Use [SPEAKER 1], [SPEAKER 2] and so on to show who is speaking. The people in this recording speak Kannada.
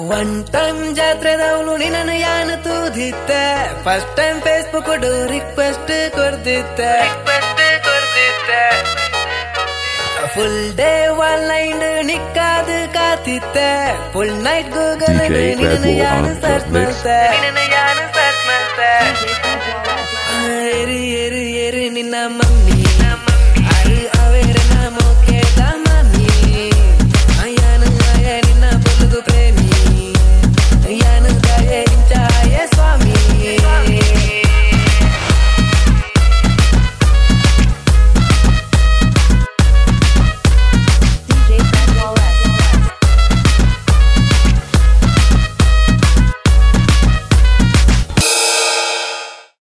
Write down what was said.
[SPEAKER 1] ಒನ್ ಟೈಮ್ ಜಾತ್ರೆದವಳು ನಿನ್ನ ಯಾನ ತೂದಿತ್ತೆ ಫಸ್ಟ್ ಟೈಮ್ ಫೇಸ್ಬುಕ್ ರಿಕ್ವೆಸ್ಟ್ ಕೊಡ್ದಿತ್ತೆ ಫುಲ್ ಡೇ ಆನ್ಲೈನ್ ನಿಕ್ಕಾದು ಕಾತಿತ್ತೆ ಫುಲ್ ನೈಟ್ ಗೂಗಲ್ ನಿನ್ನ ಯಾನ ಸರ್ಚ್ ಮಾಡ್ತೆ ಏರಿ ಏರಿ ಏರಿ ನಿನ್ನ ಮಮ್ಮಿ